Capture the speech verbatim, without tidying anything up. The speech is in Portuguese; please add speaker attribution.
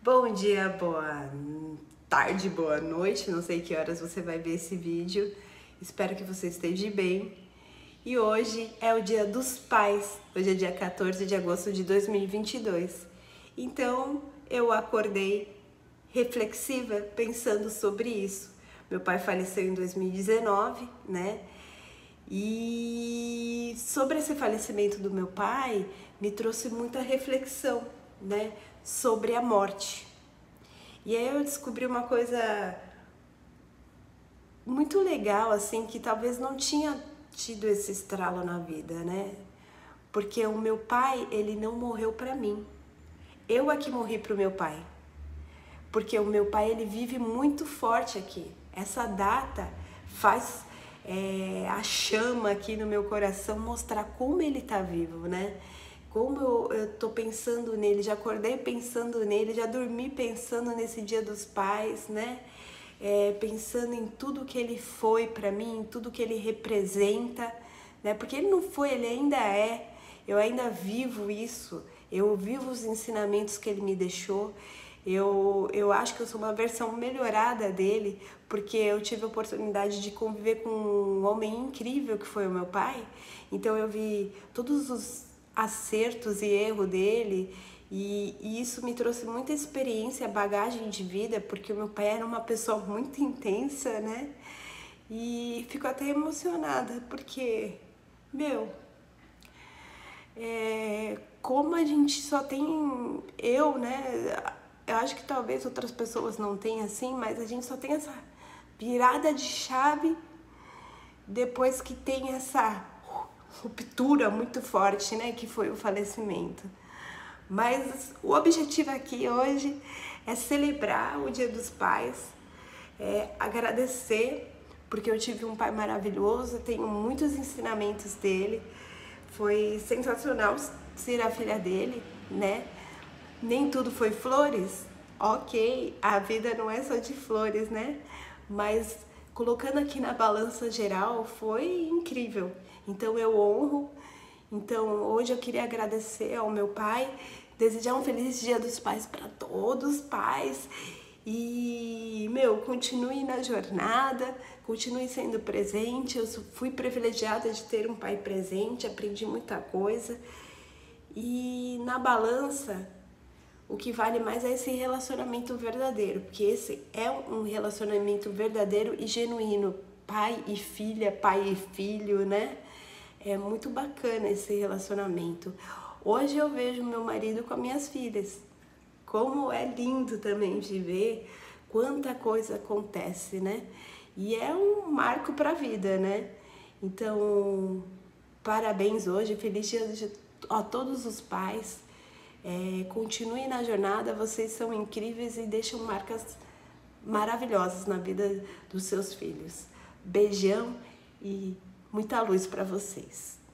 Speaker 1: Bom dia, boa tarde, boa noite, não sei que horas você vai ver esse vídeo. Espero que você esteja bem. E hoje é o Dia dos Pais, hoje é dia quatorze de agosto de dois mil e vinte e dois. Então eu acordei reflexiva pensando sobre isso. Meu pai faleceu em dois mil e dezenove, né? E sobre esse falecimento do meu pai, me trouxe muita reflexão, né, sobre a morte. E aí eu descobri uma coisa muito legal, assim, que talvez não tinha tido esse estralo na vida, né? Porque o meu pai, ele não morreu pra mim. Eu é que morri pro meu pai. Porque o meu pai, ele vive muito forte aqui. Essa data faz é, a chama aqui no meu coração mostrar como ele tá vivo, né? Como eu, eu tô pensando nele, já acordei pensando nele, já dormi pensando nesse Dia dos Pais, né? É, pensando em tudo que ele foi pra mim, em tudo que ele representa, né? Porque ele não foi, ele ainda é. Eu ainda vivo isso, eu vivo os ensinamentos que ele me deixou. Eu, eu acho que eu sou uma versão melhorada dele, porque eu tive a oportunidade de conviver com um homem incrível que foi o meu pai. Então eu vi todos os acertos e erros dele, e, e isso me trouxe muita experiência, bagagem de vida, porque o meu pai era uma pessoa muito intensa, né? E fico até emocionada, porque, meu, é, como a gente só tem eu, né? Eu acho que talvez outras pessoas não tenham assim, mas a gente só tem essa virada de chave depois que tem essa ruptura muito forte, né, que foi o falecimento. Mas o objetivo aqui hoje é celebrar o Dia dos Pais, é agradecer, porque eu tive um pai maravilhoso, tenho muitos ensinamentos dele, foi sensacional ser a filha dele, né? Nem tudo foi flores, ok, a vida não é só de flores, né? Mas colocando aqui na balança geral, foi incrível. Então eu honro. Então hoje eu queria agradecer ao meu pai, desejar um feliz Dia dos Pais para todos os pais. E, meu, continue na jornada, continue sendo presente. Eu fui privilegiada de ter um pai presente, aprendi muita coisa. E na balança, o que vale mais é esse relacionamento verdadeiro, porque esse é um relacionamento verdadeiro e genuíno, pai e filha, pai e filho, né? É muito bacana esse relacionamento. Hoje eu vejo meu marido com as minhas filhas, como é lindo também de ver quanta coisa acontece, né? E é um marco para a vida, né? Então, parabéns hoje, feliz dia a todos os pais. É, continue na jornada, vocês são incríveis e deixam marcas maravilhosas na vida dos seus filhos. Beijão e muita luz para vocês.